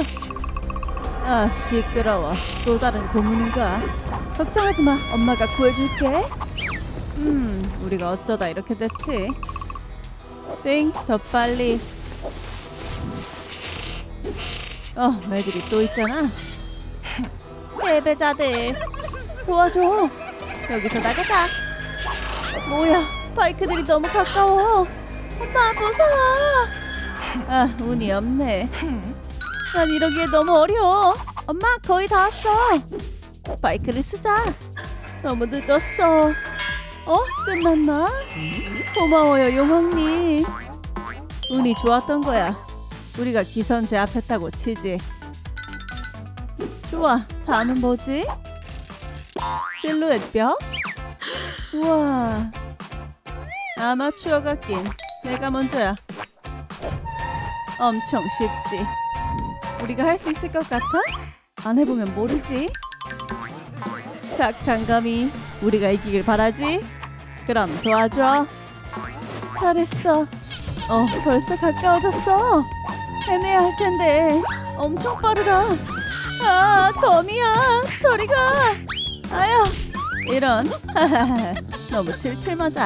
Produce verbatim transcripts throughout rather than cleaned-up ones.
아, 시끄러워. 또 다른 고문인가? 걱정하지 마. 엄마가 구해줄게. 음, 우리가 어쩌다 이렇게 됐지? 띵, 더 빨리. 어, 애들이 또 있잖아. 패배자들, 도와줘. 여기서 나가자. 뭐야, 스파이크들이 너무 가까워. 엄마, 무서워. 아, 운이 없네. 난 이러기에 너무 어려워. 엄마, 거의 다 왔어. 스파이크를 쓰자. 너무 늦었어. 어? 끝났나? 고마워요, 용왕님. 운이 좋았던 거야. 우리가 기선 제압했다고 치지. 좋아, 다음은 뭐지? 실루엣 벽? 우와, 아마추어 같긴. 내가 먼저야. 엄청 쉽지. 우리가 할 수 있을 것 같아? 안 해보면 모르지. 착한 감이 우리가 이기길 바라지. 그럼 도와줘. 잘했어. 어, 벌써 가까워졌어. 해내야 할 텐데. 엄청 빠르다. 아, 거미야, 저리 가. 아야, 이런. 너무 칠칠 맞아.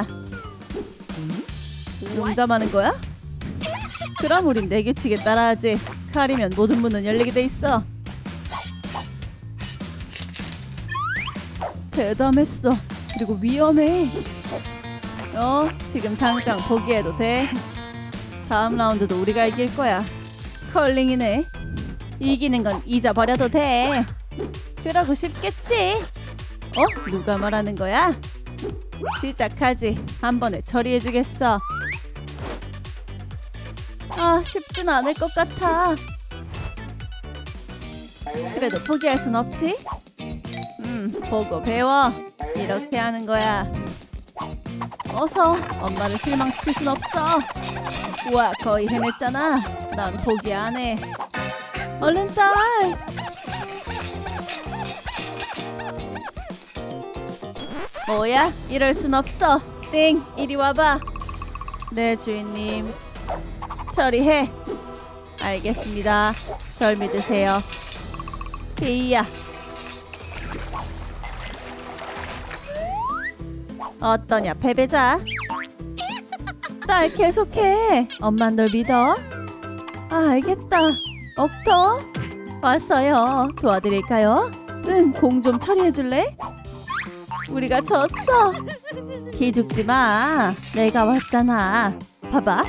농담하는 거야? 그럼 우린 내 규칙에 따라하지. 칼이면 모든 문은 열리게 돼 있어. 대담했어. 그리고 위험해. 어, 지금 당장 포기해도 돼. 다음 라운드도 우리가 이길 거야. 컬링이네. 이기는 건 잊어버려도 돼. 그러고 싶겠지. 어? 누가 말하는 거야? 시작하지. 한 번에 처리해주겠어. 아, 쉽진 않을 것 같아. 그래도 포기할 순 없지. 음, 보고 배워. 이렇게 하는 거야. 어서. 엄마를 실망시킬 순 없어. 우와, 거의 해냈잖아. 난 포기 안 해. 얼른 딸. 뭐야? 이럴 순 없어. 띵, 이리 와봐. 네, 주인님. 처리해. 알겠습니다. 절 믿으세요. 케이야. 어떠냐, 패배자? 딸, 계속해. 엄만 널 믿어. 아, 알겠다. 옥터 왔어요. 도와드릴까요? 응, 공 좀 처리해줄래? 우리가 졌어. 기죽지 마. 내가 왔잖아. 봐봐.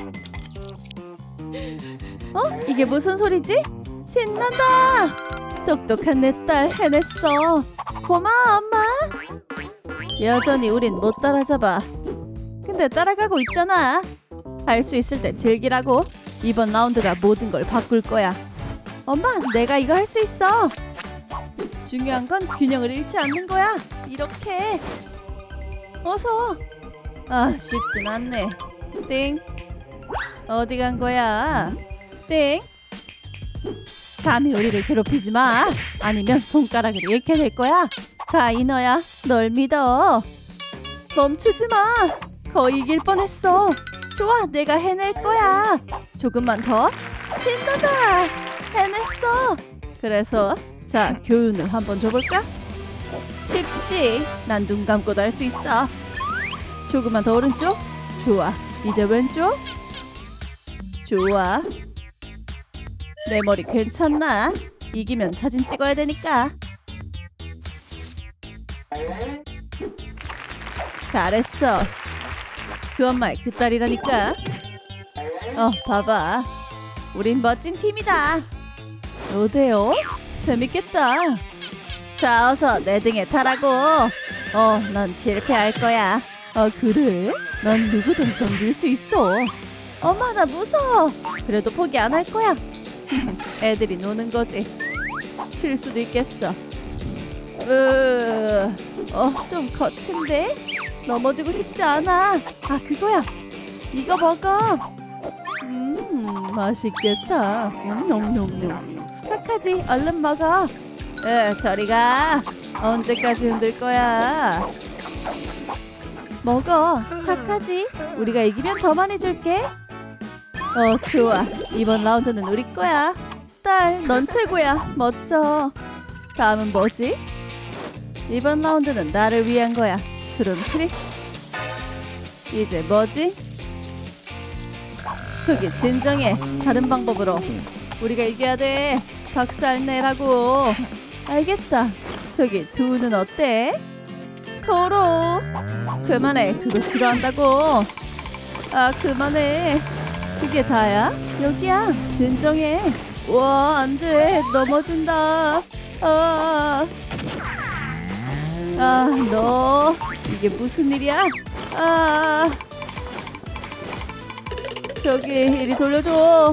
어? 이게 무슨 소리지? 신난다. 똑똑한 내 딸 해냈어. 고마워, 엄마. 여전히 우린 못 따라잡아. 근데 따라가고 있잖아. 할 수 있을 때 즐기라고. 이번 라운드가 모든 걸 바꿀 거야. 엄마, 내가 이거 할 수 있어. 중요한 건 균형을 잃지 않는 거야. 이렇게. 어서. 아, 쉽진 않네. 띵. 어디 간 거야? 띵. 감히 우리를 괴롭히지 마. 아니면 손가락을 잃게 될 거야. 가, 이너야. 널 믿어. 멈추지 마. 거의 이길 뻔했어. 좋아, 내가 해낼 거야. 조금만 더. 신나다. 해냈어. 그래서 자, 교훈을 한번 줘볼까? 쉽지. 난 눈 감고도 할 수 있어. 조금만 더 오른쪽. 좋아. 이제 왼쪽. 좋아. 내 머리 괜찮나? 이기면 사진 찍어야 되니까. 잘했어. 그 엄마의 그 딸이라니까. 어, 봐봐. 우린 멋진 팀이다. 로데오? 재밌겠다. 자, 어서 내 등에 타라고. 어, 넌 실패할 거야. 어, 그래? 난 누구든 견딜 수 있어. 엄마, 나 무서워. 그래도 포기 안 할 거야. 애들이 노는 거지. 쉴 수도 있겠어. 으, 어, 좀 거친데? 넘어지고 싶지 않아. 아, 그거야. 이거 먹어. 음, 맛있겠다. 놈놈놈. 착하지? 얼른 먹어. 에, 저리 가. 언제까지 흔들 거야? 먹어. 착하지? 우리가 이기면 더 많이 줄게. 어, 좋아. 이번 라운드는 우리 거야. 딸, 넌 최고야. 멋져. 다음은 뭐지? 이번 라운드는 나를 위한 거야. 트름트리. 이제 뭐지? 저기 진정해. 다른 방법으로 우리가 이겨야 돼. 박살내라고. 알겠다. 저기 두우는 어때? 더러워. 그만해. 그거 싫어한다고. 아 그만해. 그게 다야? 여기야. 진정해. 와 안돼. 넘어진다. 아, 아, 너 이게 무슨 일이야? 아, 저기 이리 돌려줘.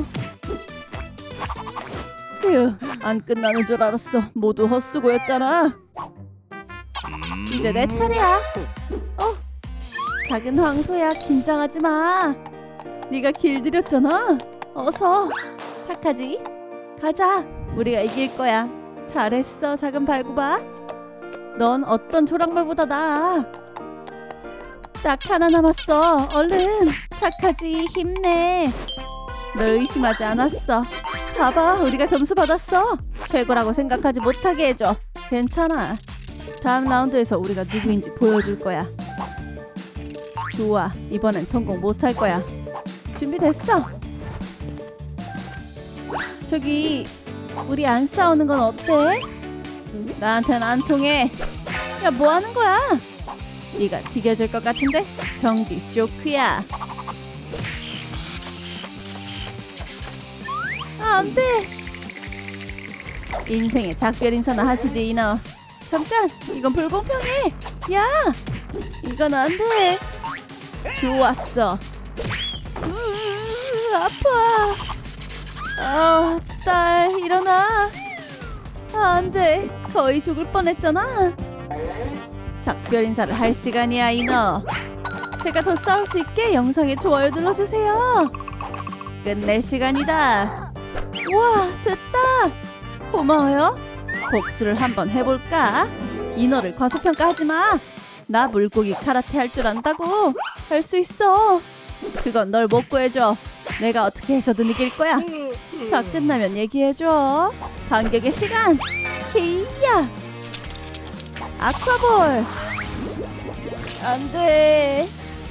휴, 안 끝나는 줄 알았어. 모두 헛수고였잖아. 이제 내 차례야. 어, 작은 황소야. 긴장하지 마. 네가 길들였잖아. 어서. 착하지? 가자. 우리가 이길 거야. 잘했어. 작은 발구바. 넌 어떤 조랑말보다 나아. 딱 하나 남았어. 얼른. 착하지. 힘내. 널 의심하지 않았어. 봐봐. 우리가 점수 받았어. 최고라고 생각하지 못하게 해줘. 괜찮아. 다음 라운드에서 우리가 누구인지 보여줄 거야. 좋아. 이번엔 성공 못할 거야. 준비됐어? 저기 우리 안 싸우는 건 어때? 나한텐 안 통해. 야 뭐하는 거야? 네가 튀겨질 것 같은데? 정비 쇼크야. 아 안돼. 인생의 작별 인사나 하시지 이너. 잠깐 이건 불공평해. 야 이건 안돼. 좋았어. 으, 아파. 아, 딸 일어나. 아, 안돼. 거의 죽을 뻔했잖아. 작별 인사를 할 시간이야 이너. 제가 더 싸울 수 있게 영상에 좋아요 눌러주세요. 끝낼 시간이다. 우와 됐다. 고마워요. 복수를 한번 해볼까? 이너를 과소평가하지마. 나 물고기 카라테 할 줄 안다고. 할 수 있어. 그건 널 못 구해줘. 내가 어떻게 해서든 이길 거야. 다 끝나면 얘기해줘. 반격의 시간. 헤이야. 아쿠아볼. 안돼.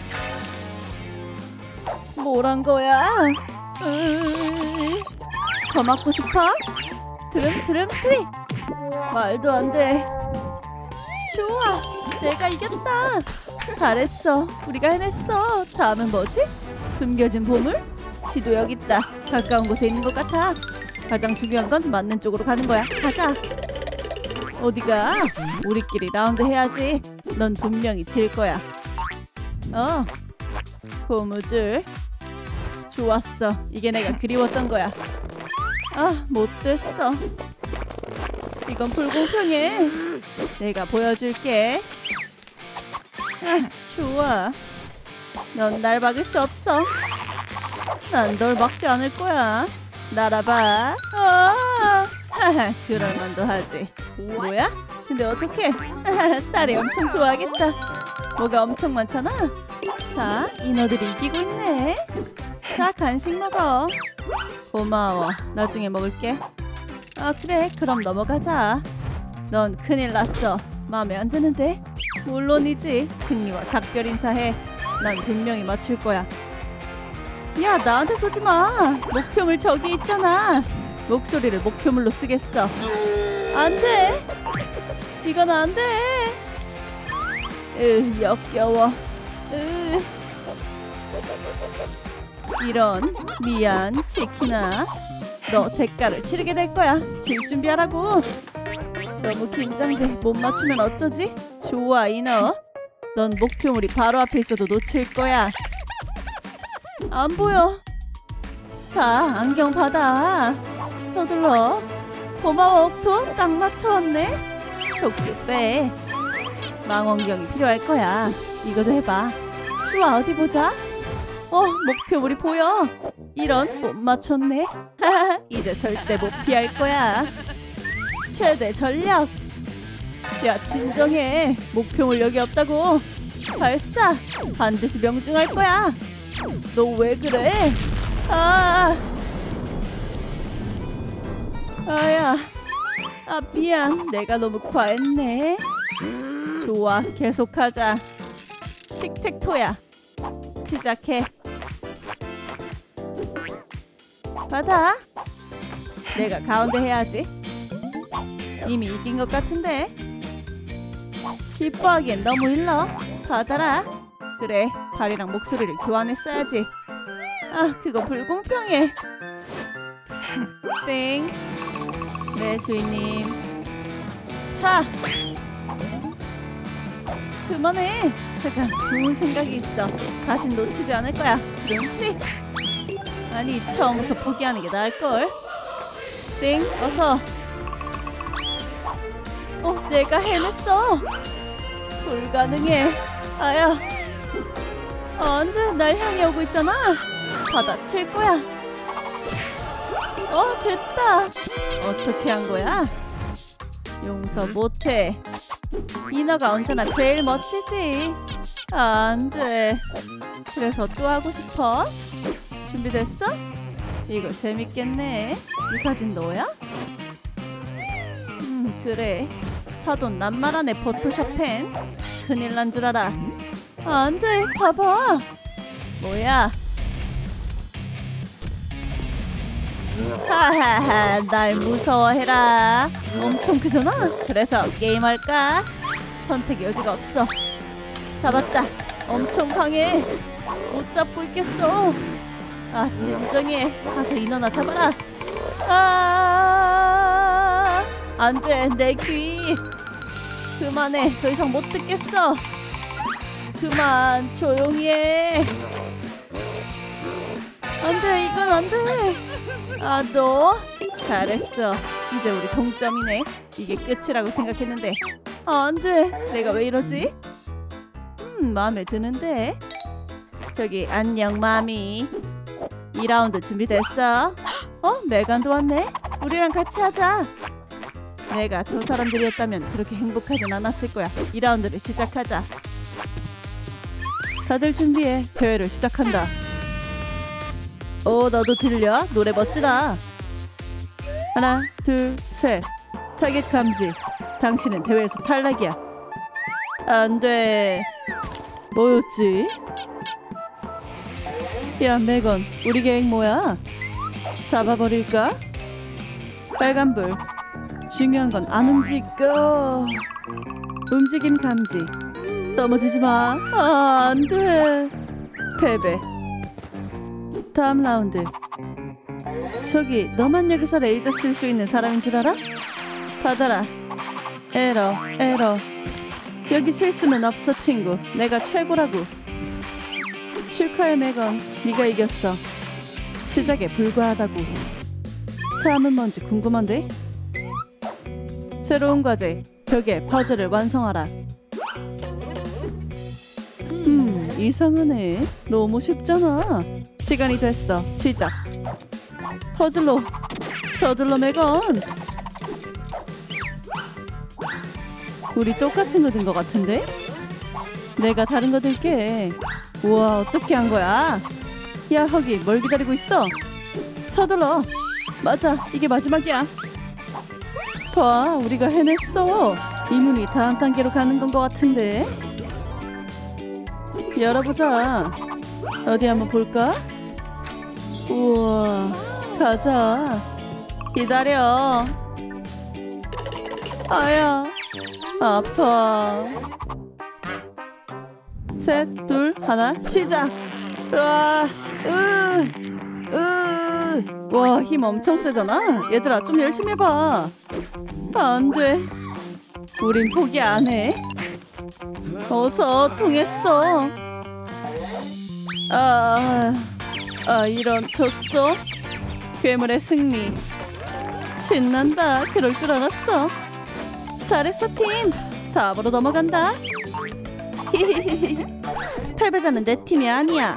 뭐란 거야? 으이. 더 맞고 싶어? 드름 드름 트리. 말도 안돼. 좋아. 내가 이겼다. 잘했어. 우리가 해냈어. 다음은 뭐지? 숨겨진 보물? 지도 여기 있다. 가까운 곳에 있는 것 같아. 가장 중요한 건 맞는 쪽으로 가는 거야. 가자. 어디가? 우리끼리 라운드 해야지. 넌 분명히 질 거야. 어. 고무줄. 좋았어. 이게 내가 그리웠던 거야. 아, 못됐어. 이건 불공평해. 내가 보여줄게. 아, 좋아. 넌 날 막을 수 없어. 난 널 막지 않을 거야. 날아봐. 아, 하하, 그럴 만도 하지. 뭐야? 근데 어떡해? 딸이 엄청 좋아하겠다. 뭐가 엄청 많잖아. 자, 인어들이 이기고 있네. 자, 간식 먹어. 고마워. 나중에 먹을게. 아, 그래. 그럼 넘어가자. 넌 큰일 났어. 마음에 안 드는데? 물론이지. 승리와 작별 인사해. 난 분명히 맞출 거야. 야, 나한테 쏘지 마. 목표물 저기 있잖아. 목소리를 목표물로 쓰겠어. 안 돼. 이건 안 돼. 으, 역겨워. 으. 이런. 미안, 치키나. 너 대가를 치르게 될 거야. 질 준비하라고. 너무 긴장돼. 못 맞추면 어쩌지? 좋아, 이너. 넌 목표물이 바로 앞에 있어도 놓칠 거야. 안 보여. 자, 안경 받아. 서둘러. 고마워, 옥토. 딱 맞춰왔네. 촉수 빼. 망원경이 필요할 거야. 이거도 해봐. 좋아, 어디 보자. 어, 목표물이 보여. 이런, 못 맞췄네. 하하, 이제 절대 못 피할 거야. 최대 전력. 야, 진정해. 목표물 여기 없다고. 발사. 반드시 명중할 거야. 너 왜 그래? 아, 아야, 아 미안. 내가 너무 과했네. 좋아, 계속하자. 틱택토야. 시작해. 받아. 내가 가운데 해야지. 이미 이긴 것 같은데. 기뻐하기엔 너무 일러. 받아라. 그래, 발이랑 목소리를 교환했어야지. 아, 그거 불공평해. 땡. 네, 주인님. 차. 그만해. 잠깐, 좋은 생각이 있어. 다신 놓치지 않을 거야. 드럼 트릭. 아니, 처음부터 포기하는 게 나을걸. 땡, 어서. 어, 내가 해냈어. 불가능해. 아야. 어, 안돼, 날 향해 오고 있잖아. 받아칠 거야. 어, 됐다. 어떻게 한 거야? 용서 못해. 이너가 언제나 제일 멋지지. 아, 안돼. 그래서 또 하고 싶어? 준비됐어? 이거 재밌겠네. 이 사진 너야? 음, 그래. 사돈 낱말하네. 포토샵 펜. 큰일 난 줄 알아. 아, 안돼. 봐봐. 뭐야? 하하하, 날 무서워해라. 엄청 크잖아. 그래서 게임할까? 선택 여지가 없어. 잡았다. 엄청 강해. 못 잡고 있겠어. 아, 진정해. 가서 인어나 잡아라. 아, 안돼. 내 귀. 그만해. 더 이상 못 듣겠어. 그만. 조용히 해. 안돼. 이건 안돼. 아, 너 잘했어. 이제 우리 동점이네. 이게 끝이라고 생각했는데. 아, 안돼. 내가 왜 이러지? 음, 마음에 드는데. 저기, 안녕 마미. 이 라운드 준비됐어? 어? 메간도 왔네? 우리랑 같이 하자. 내가 저 사람들이었다면 그렇게 행복하진 않았을 거야. 이 라운드를 시작하자. 다들 준비해. 대회를 시작한다. 어, 너도 들려? 노래 멋지다. 하나, 둘, 셋. 타겟 감지. 당신은 대회에서 탈락이야. 안 돼. 뭐였지? 야, 메건. 우리 계획 뭐야? 잡아버릴까? 빨간불. 중요한 건 안 움직여. 움직임 감지. 넘어지지 마. 아, 안 돼. 패배. 다음 라운드. 저기, 너만 여기서 레이저 쓸 수 있는 사람인 줄 알아? 받아라. 에러, 에러. 여기 실수는 없어, 친구. 내가 최고라고. 축하해, 메건. 네가 이겼어. 시작에 불과하다고. 다음은 뭔지 궁금한데? 새로운 과제. 벽에 퍼즐을 완성하라. 음, 이상하네. 너무 쉽잖아. 시간이 됐어. 시작. 퍼즐로 서둘러, 메건. 우리 똑같은 거 든 거 같은데? 내가 다른 거 들게. 우와, 어떻게 한 거야? 야, 허기, 뭘 기다리고 있어? 서둘러. 맞아, 이게 마지막이야. 봐, 우리가 해냈어. 이 문이 다음 단계로 가는 건 거 같은데. 열어보자. 어디 한번 볼까? 우와, 가자. 기다려. 아야, 아파. 셋, 둘, 하나, 시작. 으아, 으, 으. 와, 힘 엄청 세잖아. 얘들아, 좀 열심히 해봐. 안 돼. 우린 포기 안 해. 어서. 통했어. 아, 아, 이런. 졌어. 괴물의 승리. 신난다. 그럴 줄 알았어. 잘했어, 팀. 다음으로 넘어간다. 패배자는 내 팀이 아니야.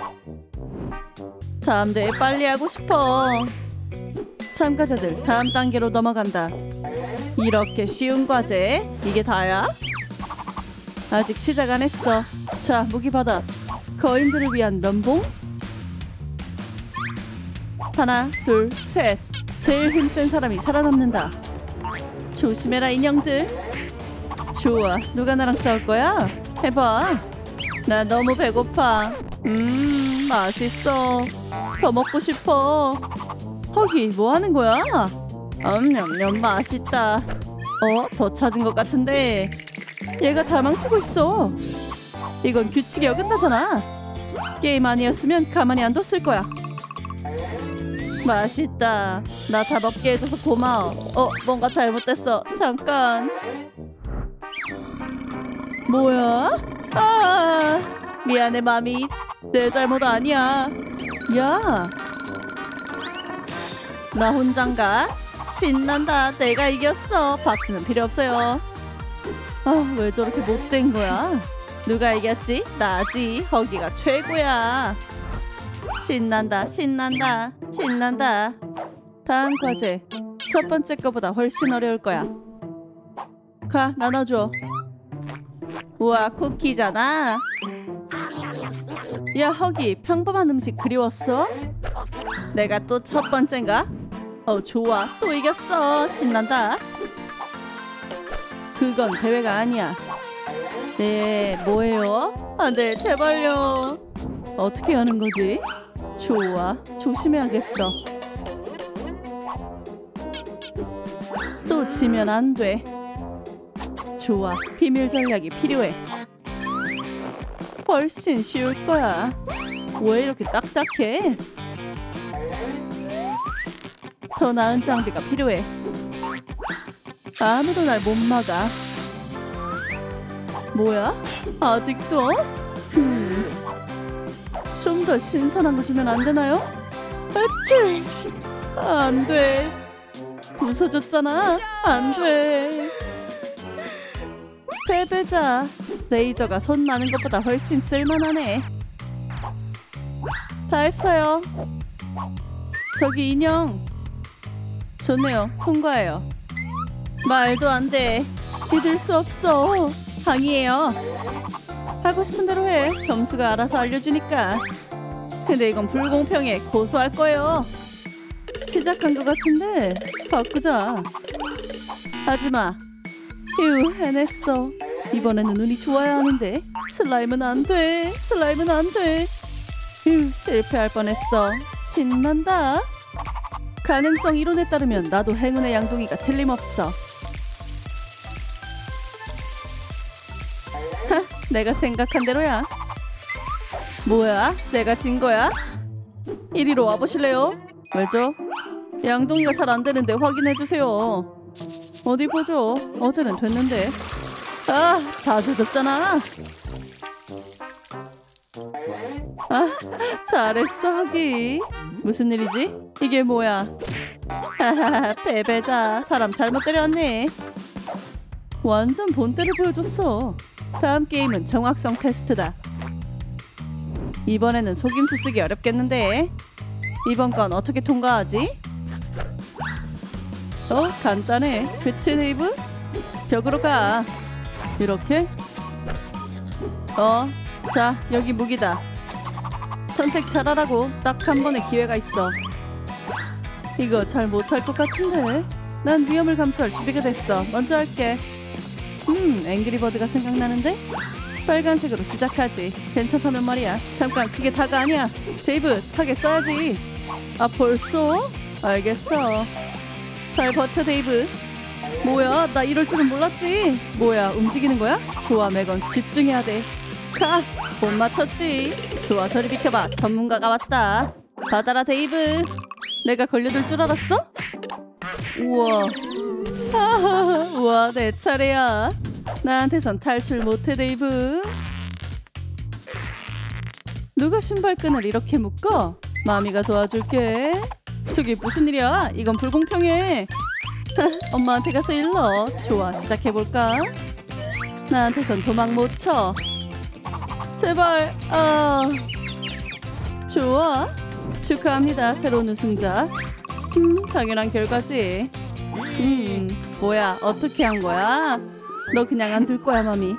다음 대회 빨리 하고 싶어. 참가자들, 다음 단계로 넘어간다. 이렇게 쉬운 과제? 이게 다야? 아직 시작 안 했어. 자, 무기 받아. 거인들을 위한 면봉? 하나, 둘, 셋. 제일 힘센 사람이 살아남는다. 조심해라 인형들. 좋아, 누가 나랑 싸울 거야? 해봐. 나 너무 배고파. 음, 맛있어. 더 먹고 싶어. 허기, 뭐 하는 거야? 엄냠냠 맛있다. 어, 더 찾은 것 같은데. 얘가 다 망치고 있어. 이건 규칙이 어긋나잖아. 게임 아니었으면 가만히 안 뒀을 거야. 맛있다. 나 다 먹게 해줘서 고마워. 어, 뭔가 잘못됐어. 잠깐. 뭐야? 아, 미안해 마미. 내 잘못 아니야. 야, 나 혼잔가? 신난다. 내가 이겼어. 박수는 필요 없어요. 아, 왜 저렇게 못된 거야? 누가 이겼지? 나지. 허기가 최고야. 신난다. 신난다. 신난다. 다음 과제. 첫 번째 거보다 훨씬 어려울 거야. 가, 나눠줘. 우와, 쿠키잖아. 야, 허기, 평범한 음식 그리웠어? 내가 또 첫 번째인가? 어, 좋아. 또 이겼어. 신난다. 그건 대회가 아니야. 네, 뭐예요? 아, 네, 제발요. 어떻게 하는 거지? 좋아, 조심해야겠어. 또 지면 안 돼. 좋아, 비밀 전략이 필요해. 훨씬 쉬울 거야. 왜 이렇게 딱딱해? 더 나은 장비가 필요해. 아무도 날 못 막아. 뭐야? 아직도? 음. 좀 더 신선한 거 주면 안 되나요? 아쭈! 안 돼. 부서졌잖아. 안 돼. 패배자. 레이저가 손 많은 것보다 훨씬 쓸만하네. 다 했어요. 저기 인형. 좋네요. 통과해요. 말도 안 돼. 믿을 수 없어. 방이에요. 하고 싶은 대로 해. 점수가 알아서 알려주니까. 근데 이건 불공평해. 고소할 거예요. 시작한 것 같은데 바꾸자. 하지마. 휴, 해냈어. 이번에는 운이 좋아야 하는데. 슬라임은 안 돼. 슬라임은 안 돼. 휴, 실패할 뻔했어. 신난다. 가능성 이론에 따르면 나도 행운의 양동이가 틀림없어. 하, 내가 생각한 대로야. 뭐야? 내가 진 거야? 이리로 와보실래요? 왜죠? 양동이가 잘 안 되는데 확인해주세요. 어디 보죠? 어제는 됐는데. 아, 다 젖었잖아. 아, 잘했어, 하기. 무슨 일이지? 이게 뭐야? 하하하, 패배자. 사람 잘못 때려왔네. 완전 본때를 보여줬어. 다음 게임은 정확성 테스트다. 이번에는 속임수 쓰기 어렵겠는데. 이번 건 어떻게 통과하지? 어, 간단해. 그치, 데이브? 벽으로 가. 이렇게? 어, 자, 여기 무기다. 선택 잘하라고. 딱 한 번의 기회가 있어. 이거 잘 못할 것 같은데. 난 위험을 감수할 준비가 됐어. 먼저 할게. 음, 앵그리버드가 생각나는데? 빨간색으로 시작하지. 괜찮다면 말이야. 잠깐, 그게 다가 아니야. 데이브, 타겟 써야지. 아, 벌써? 알겠어. 잘 버텨, 데이브. 뭐야, 나 이럴 줄은 몰랐지. 뭐야, 움직이는 거야? 좋아, 매건 집중해야 돼. 가! 못 맞췄지. 좋아, 저리 비켜봐. 전문가가 왔다. 받아라, 데이브. 내가 걸려들 줄 알았어? 우와. 하하, 우와, 내 차례야. 나한테선 탈출 못해, 데이브. 누가 신발끈을 이렇게 묶어? 마미가 도와줄게. 저기 무슨 일이야? 이건 불공평해. 엄마한테 가서 일러. 좋아, 시작해볼까? 나한테선 도망 못 쳐. 제발. 아, 좋아. 축하합니다, 새로운 우승자. 음, 당연한 결과지. 음, 뭐야, 어떻게 한 거야? 너 그냥 안 둘 거야, 마미.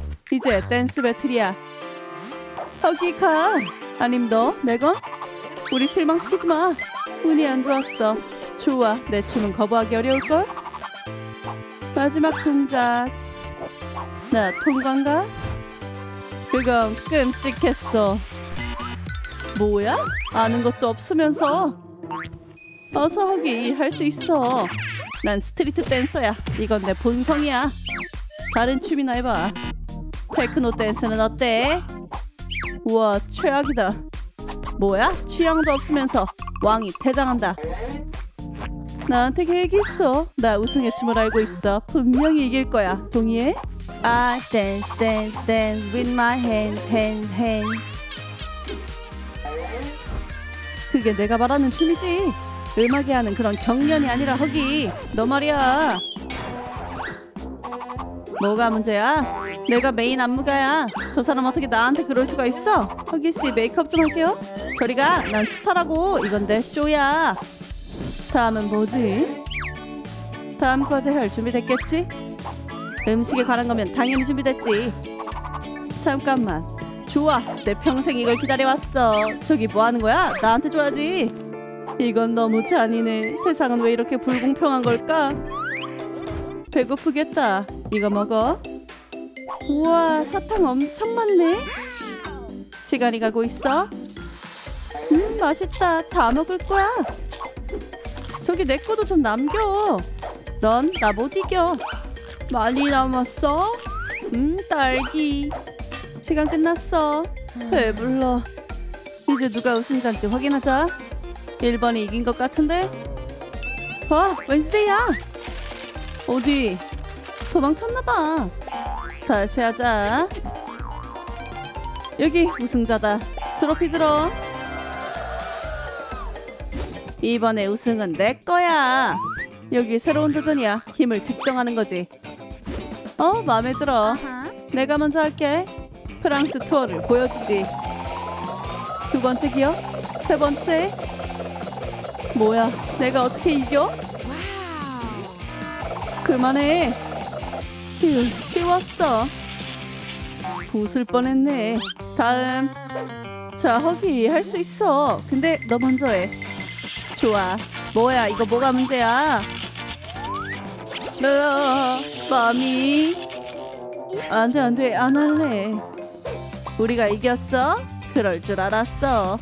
이제 댄스 배틀이야. 허기 가. 아님 너, 매건? 우리 실망시키지 마. 운이 안 좋았어. 좋아, 내 춤은 거부하기 어려울걸? 마지막 동작. 나 통과인가? 그건 끔찍했어. 뭐야? 아는 것도 없으면서. 어서 하기, 할 수 있어. 난 스트리트 댄서야. 이건 내 본성이야. 다른 춤이나 해봐. 테크노 댄스는 어때? 우와, 최악이다. 뭐야? 취향도 없으면서 왕이 퇴장한다. 나한테 계획이 있어. 나 우승의 춤을 알고 있어. 분명히 이길 거야. 동의해? I dance, dance, dance with my hands, hands, hands. 그게 내가 말하는 춤이지. 음악이 하는 그런 경련이 아니라 허기. 너 말이야. 뭐가 문제야? 내가 메인 안무가야. 저 사람 어떻게 나한테 그럴 수가 있어? 허기씨, 메이크업 좀 할게요. 저리 가. 난 스타라고. 이건 내 쇼야. 다음은 뭐지? 다음 과제 할 준비됐겠지? 음식에 관한 거면 당연히 준비됐지. 잠깐만. 좋아, 내 평생 이걸 기다려왔어. 저기 뭐 하는 거야? 나한테 줘야지. 이건 너무 잔인해. 세상은 왜 이렇게 불공평한 걸까? 배고프겠다. 이거 먹어. 우와, 사탕 엄청 많네. 시간이 가고 있어. 음, 맛있다. 다 먹을 거야. 저기 내 거도 좀 남겨. 넌 나 못 이겨. 많이 남았어? 음, 딸기. 시간 끝났어. 배불러. 이제 누가 우승자인지 확인하자. 일 번이 이긴 것 같은데? 와, 웬스데이야. 어디? 도망쳤나봐. 다시 하자. 여기 우승자다. 트로피 들어. 이번에 우승은 내 거야. 여기 새로운 도전이야. 힘을 측정하는 거지. 어, 마음에 들어. 내가 먼저 할게. 프랑스 투어를 보여주지. 두 번째 기억, 세 번째. 뭐야, 내가 어떻게 이겨? 그만해. 휴, 쉬웠어. 부술 뻔했네. 다음. 자, 허기 할 수 있어. 근데 너 먼저 해. 좋아. 뭐야, 이거 뭐가 문제야? 으아, 마미. 안돼 안돼, 안 할래. 우리가 이겼어? 그럴 줄 알았어.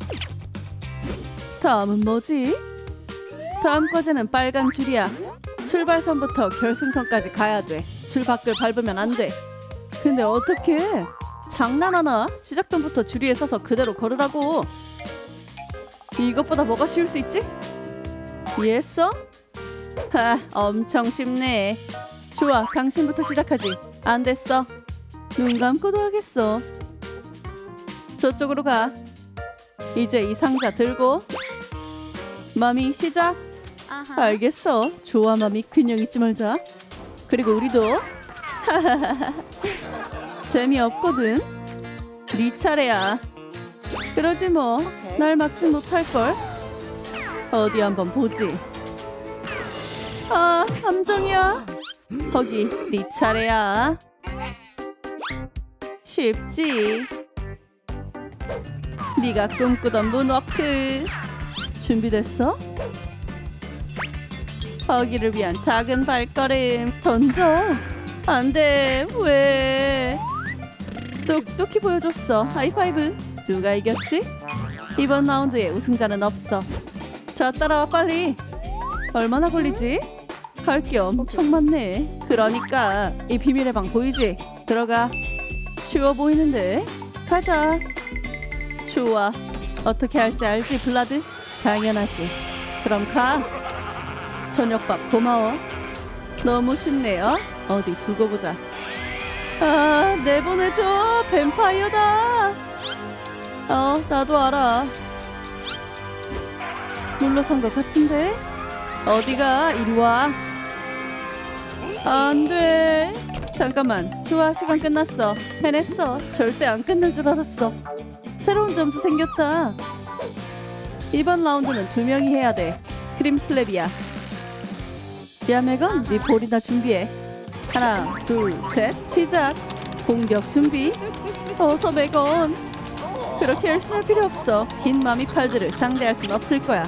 다음은 뭐지? 다음 과제는 빨간 줄이야. 출발선부터 결승선까지 가야 돼. 줄 밖을 밟으면 안 돼. 근데 어떡해? 장난하나? 시작 전부터 줄 위에 서서 그대로 걸으라고. 이것보다 뭐가 쉬울 수 있지? 이해했어? 하, 엄청 쉽네. 좋아, 당신부터 시작하지. 안 됐어. 눈 감고도 하겠어. 저쪽으로 가. 이제 이 상자 들고. 마미, 시작. 아하. 알겠어. 좋아, 마미. 균형 잊지 말자. 그리고 우리도. 재미없거든. 네 차례야. 그러지 뭐. 날 막진 못할걸. 어디 한번 보지. 아, 함정이야. 거기 네 차례야. 쉽지. 네가 꿈꾸던 문워크. 준비됐어? 거기를 위한 작은 발걸음. 던져. 안돼. 왜? 똑똑히 보여줬어. 하이파이브. 누가 이겼지? 이번 라운드에 우승자는 없어. 자, 따라와 빨리. 얼마나 걸리지? 할 게 엄청 많네. 그러니까 이 비밀의 방 보이지? 들어가. 쉬워 보이는데? 가자. 좋아. 어떻게 할지 알지, 블라드? 당연하지. 그럼 가. 저녁밥 고마워. 너무 쉽네요. 어디 두고 보자. 아, 내보내줘. 뱀파이어다. 어, 나도 알아. 물러선 것 같은데? 어디가? 이리 와. 안 돼. 잠깐만. 좋아, 시간 끝났어. 해냈어. 절대 안 끝날 줄 알았어. 새로운 점수 생겼다. 이번 라운드는 두 명이 해야 돼. 크림 슬랩이야. 야, 메건, 네 볼이나 준비해. 하나, 둘, 셋, 시작. 공격 준비. 어서, 메건. 그렇게 열심히 할 필요 없어. 긴 마미팔들을 상대할 순 없을 거야.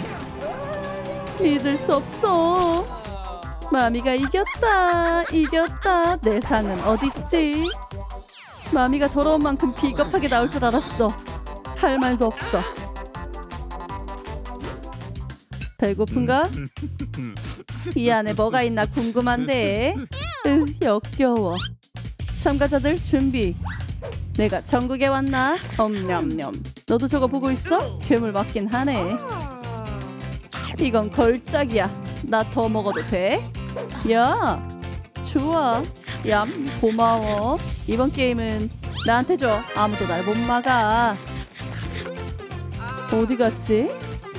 믿을 수 없어. 마미가 이겼다. 이겼다. 내 상은 어딨지? 마미가 더러운 만큼 비겁하게 나올 줄 알았어. 할 말도 없어. 배고픈가? 이 안에 뭐가 있나 궁금한데. 으, 역겨워. 참가자들 준비. 내가 전국에 왔나? 엄냠냠. 너도 저거 보고 있어? 괴물 맞긴 하네. 이건 걸작이야. 나 더 먹어도 돼? 야, 좋아. 얌, 고마워. 이번 게임은 나한테 줘. 아무도 날 못 막아. 어디 갔지?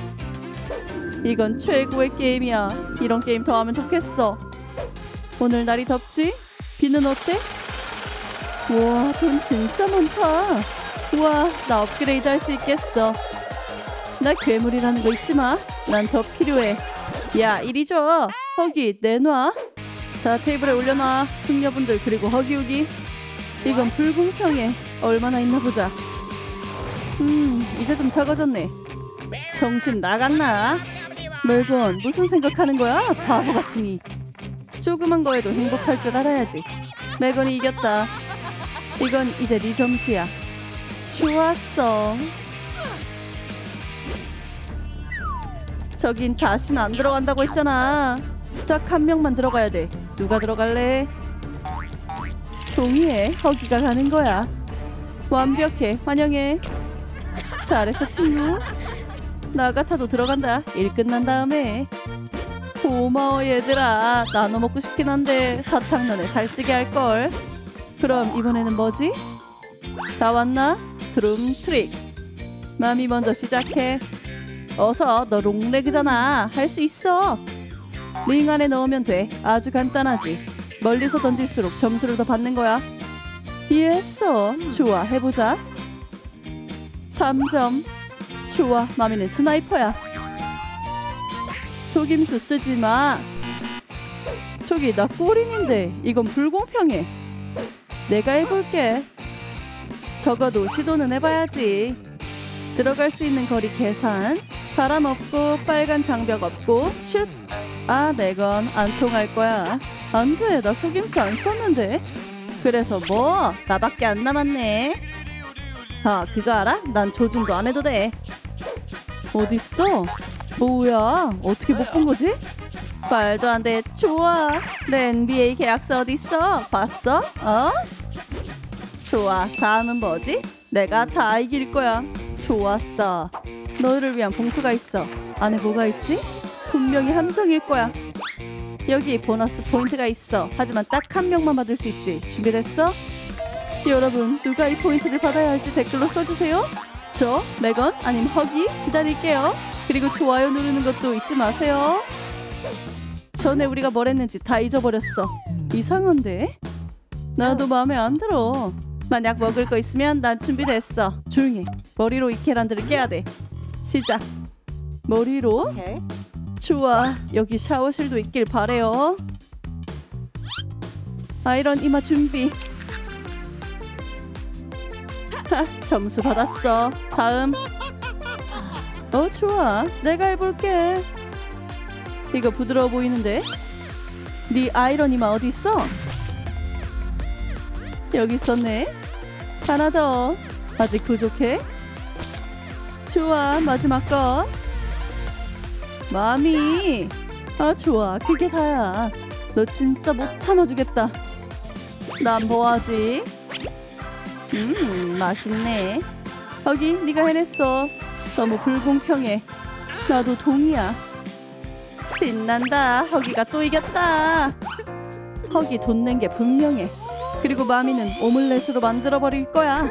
이건 최고의 게임이야. 이런 게임 더 하면 좋겠어. 오늘 날이 덥지? 비는 어때? 우와, 돈 진짜 많다. 우와, 나 업그레이드 할 수 있겠어. 나 괴물이라는 거 잊지 마. 난 더 필요해. 야, 이리 줘. 허기 내놔. 자, 테이블에 올려놔. 숙녀분들 그리고 허기우기. 이건 불공평해. 얼마나 있나 보자. 음, 이제 좀 적어졌네. 정신 나갔나? 멜건, 무슨 생각하는 거야? 바보 같으니. 조그만 거에도 행복할 줄 알아야지. 멜건이 이겼다. 이건 이제 네 점수야. 좋았어. 저긴 다시는 안 들어간다고 했잖아. 딱 한 명만 들어가야 돼. 누가 들어갈래? 동의해. 허기가 가는 거야. 완벽해. 환영해. 잘했어 친구. 나 같아도 들어간다. 일 끝난 다음에. 고마워 얘들아. 나눠 먹고 싶긴 한데 사탕 너네 살찌게 할걸. 그럼 이번에는 뭐지? 다 왔나? 드룸 트릭. 마미 먼저 시작해. 어서. 너 롱레그잖아. 할 수 있어. 링 안에 넣으면 돼. 아주 간단하지. 멀리서 던질수록 점수를 더 받는 거야. 이해했어. 좋아, 해보자. 삼 점. 좋아, 마미는 스나이퍼야. 속임수 쓰지 마. 저기 나 꼬린인데 이건 불공평해. 내가 해볼게. 적어도 시도는 해봐야지. 들어갈 수 있는 거리 계산. 바람 없고 빨간 장벽 없고 슛. 아, 멜건 안 통할 거야. 안 돼, 나 속임수 안 썼는데. 그래서 뭐? 나밖에 안 남았네. 아, 그거 알아? 난 조준도 안 해도 돼. 어딨어? 뭐야? 어떻게 못 본 거지? 말도 안 돼. 좋아. 내 엔비에이 계약서 어딨어? 봤어? 어? 좋아. 다음은 뭐지? 내가 다 이길 거야. 좋았어. 너희를 위한 봉투가 있어. 안에 뭐가 있지? 분명히 함정일 거야. 여기 보너스 포인트가 있어. 하지만 딱 한 명만 받을 수 있지. 준비됐어? 여러분, 누가 이 포인트를 받아야 할지 댓글로 써주세요. 저, 멜건, 아님 허기 기다릴게요. 그리고 좋아요 누르는 것도 잊지 마세요. 전에 우리가 뭘 했는지 다 잊어버렸어. 이상한데? 나도 마음에 안 들어. 만약 먹을 거 있으면 난 준비됐어. 조용히 해. 머리로 이 계란들을 깨야 돼. 시작. 머리로? 좋아. 여기 샤워실도 있길 바래요. 아이런 이마 준비. 하, 점수 받았어. 다음. 어, 좋아. 내가 해볼게. 이거 부드러워 보이는데? 네 아이런 이마 어디 있어? 여기 있었네. 하나 더. 아직 부족해? 좋아. 마지막 거. 마미. 아, 좋아. 그게 다야. 너 진짜 못 참아주겠다. 난 뭐하지? 음, 맛있네. 허기, 네가 해냈어. 너무 불공평해. 나도 동의야. 신난다. 허기가 또 이겼다. 허기 돈 낸 게 분명해. 그리고 마미는 오믈렛으로 만들어버릴 거야.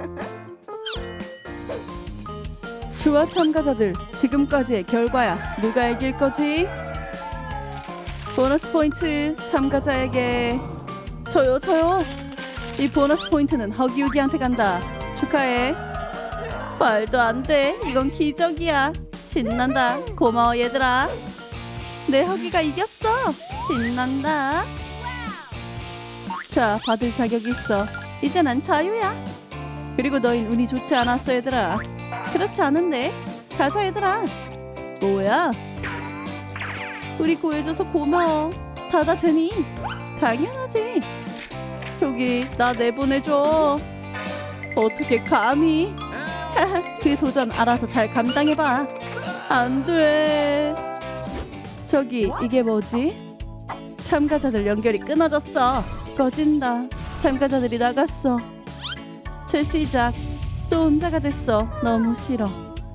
좋아, 참가자들. 지금까지의 결과야. 누가 이길 거지? 보너스 포인트 참가자에게. 저요, 저요. 이 보너스 포인트는 허기우기한테 간다. 축하해. 말도 안 돼. 이건 기적이야. 신난다. 고마워 얘들아. 내 허기가 이겼어. 신난다. 자, 받을 자격이 있어. 이제 난 자유야. 그리고 너흰 운이 좋지 않았어 얘들아. 그렇지 않은데. 가자 얘들아. 뭐야? 우리 구해줘서 고마워. 다다 제니. 당연하지. 저기 나 내보내줘. 어떻게 감히. 그 도전 알아서 잘 감당해봐. 안돼. 저기 이게 뭐지? 참가자들 연결이 끊어졌어. 꺼진다. 참가자들이 나갔어. 재시작. 또 혼자가 됐어. 너무 싫어.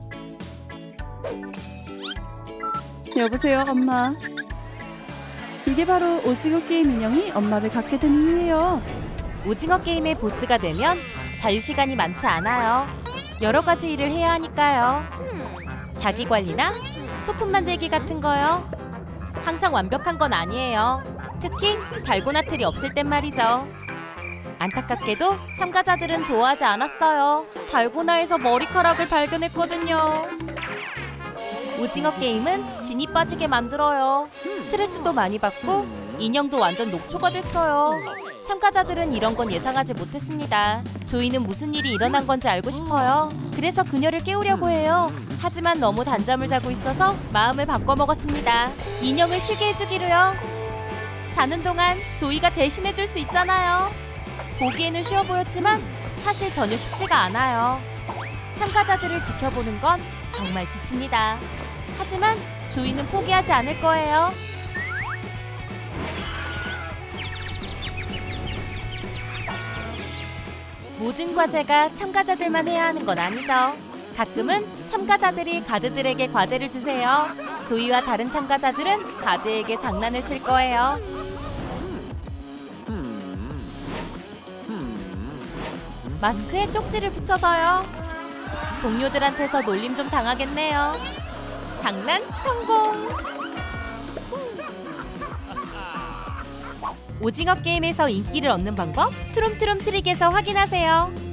여보세요 엄마. 이게 바로 오징어 게임 인형이 엄마를 갖게 된 이유예요. 오징어 게임의 보스가 되면 자유시간이 많지 않아요. 여러 가지 일을 해야 하니까요. 자기관리나 소품 만들기 같은 거요. 항상 완벽한 건 아니에요. 특히 달고나 틀이 없을 땐 말이죠. 안타깝게도 참가자들은 좋아하지 않았어요. 달고나에서 머리카락을 발견했거든요. 오징어 게임은 진이 빠지게 만들어요. 스트레스도 많이 받고 인형도 완전 녹초가 됐어요. 참가자들은 이런 건 예상하지 못했습니다. 조이는 무슨 일이 일어난 건지 알고 싶어요. 그래서 그녀를 깨우려고 해요. 하지만 너무 단잠을 자고 있어서 마음을 바꿔먹었습니다. 인형을 쉬게 해주기로요. 자는 동안 조이가 대신해줄 수 있잖아요. 보기에는 쉬워 보였지만 사실 전혀 쉽지가 않아요. 참가자들을 지켜보는 건 정말 지칩니다. 하지만 조이는 포기하지 않을 거예요. 모든 과제가 참가자들만 해야 하는 건 아니죠. 가끔은 참가자들이 가드들에게 과제를 주세요. 조이와 다른 참가자들은 가드에게 장난을 칠 거예요. 마스크에 쪽지를 붙여서요. 동료들한테서 놀림 좀 당하겠네요. 장난 성공! 오징어 게임에서 인기를 얻는 방법 트롬트롬 트릭에서 확인하세요.